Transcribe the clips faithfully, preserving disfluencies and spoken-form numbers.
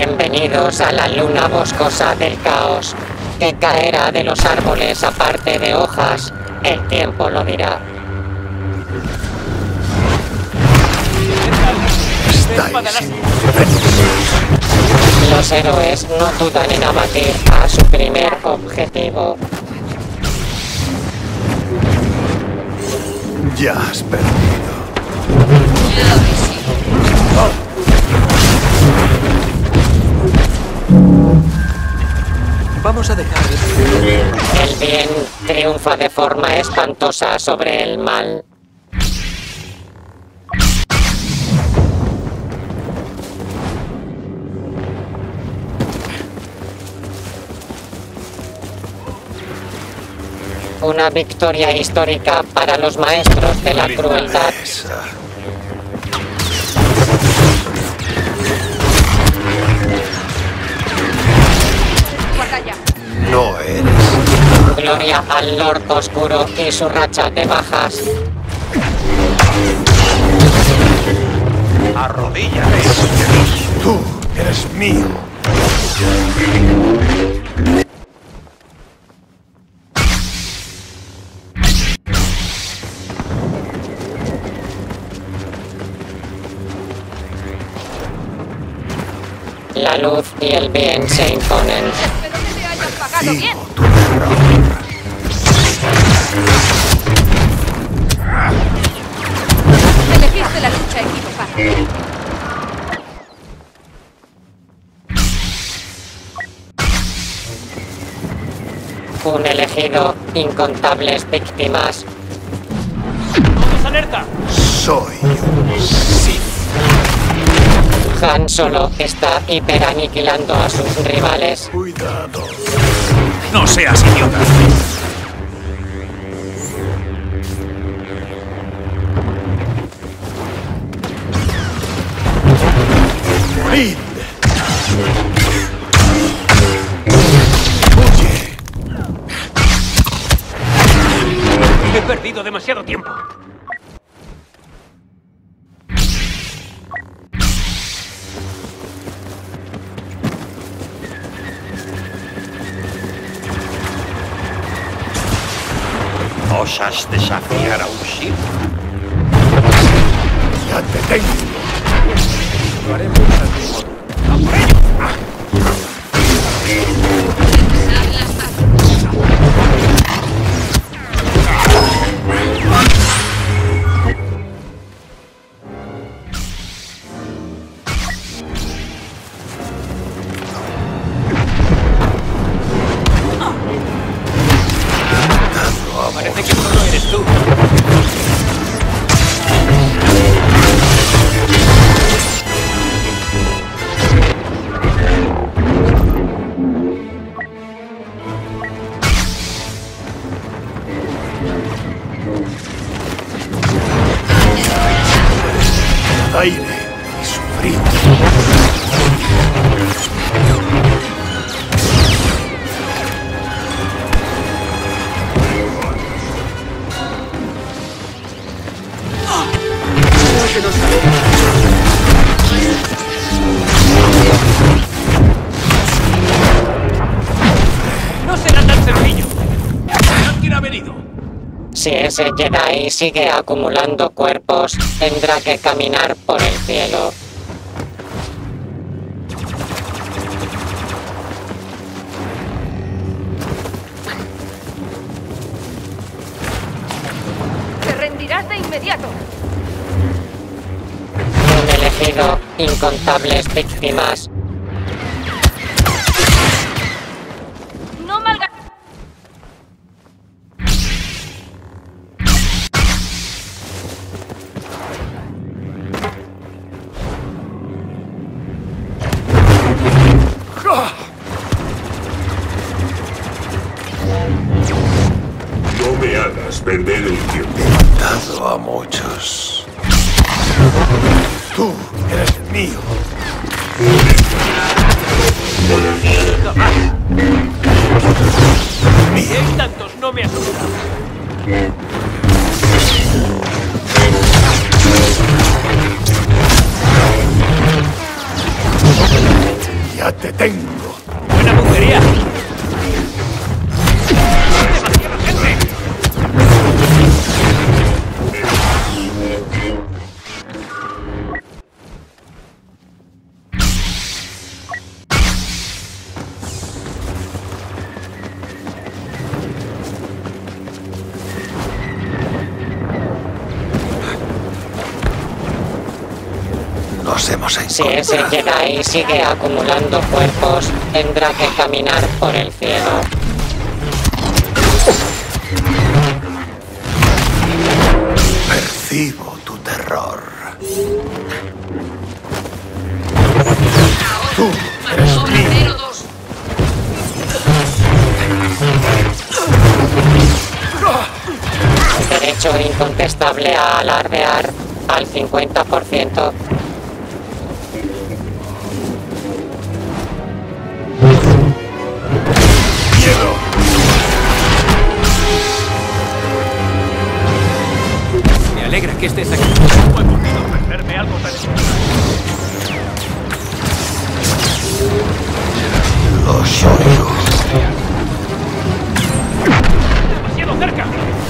Bienvenidos a la luna boscosa del caos, que caerá de los árboles aparte de hojas. El tiempo lo dirá. Los héroes no dudan en abatir a su primer objetivo. Ya has perdido. Vamos a dejar de... El bien triunfa de forma espantosa sobre el mal. Una victoria histórica para los maestros de la crueldad. No eres. Gloria al Lord Oscuro y su racha de bajas. Arrodíllate. Tú eres mío. La luz y el bien se imponen. Espero que te hayas pagado bien. Tu error. Elegiste la lucha equivocada. Un elegido, incontables víctimas. ¡Todos alerta! Soy un Sith. Han Solo está hiperaniquilando a sus rivales. Cuidado. ¡No seas idiota! ¡Rid! ¡Huye! He perdido demasiado tiempo. ¿Osas desafiar a un Sith? ¡Ya te tengo! Lo haremos al mismo. ¡A por ello! Parece que solo eres tú. Aire y sufrir. No será tan sencillo. ¿Quién ha venido? Si ese Jedi sigue acumulando cuerpos, tendrá que caminar por el cielo. Te rendirás de inmediato. Un elegido, incontables víctimas. No malga... No me hagas perder el tiempo. He matado a muchos. Tú eres mío. Si hay tantos, no me asusta. Ya te tengo. ¡Buena puntería! Nos hemos Si ese encontrado. Jedi sigue acumulando cuerpos, tendrá que caminar por el cielo. Percibo tu terror. Tú eres mío. Derecho incontestable a alardear al cincuenta por ciento. Miedo. Me alegra que estés aquí. No he podido perderme algo tan Los oigo. demasiado cerca.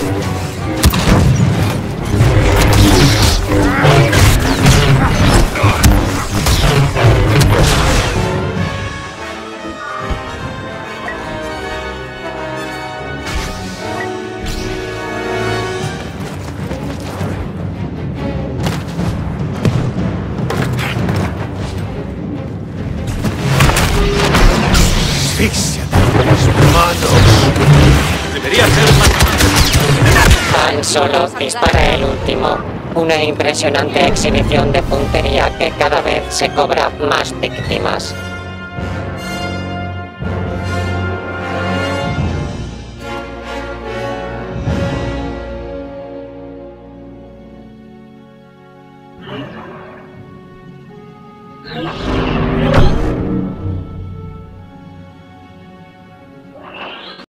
Asfíxiate con las manos. Debería ser más... Han Solo dispara el último. Una impresionante exhibición de puntería que cada vez se cobra más víctimas.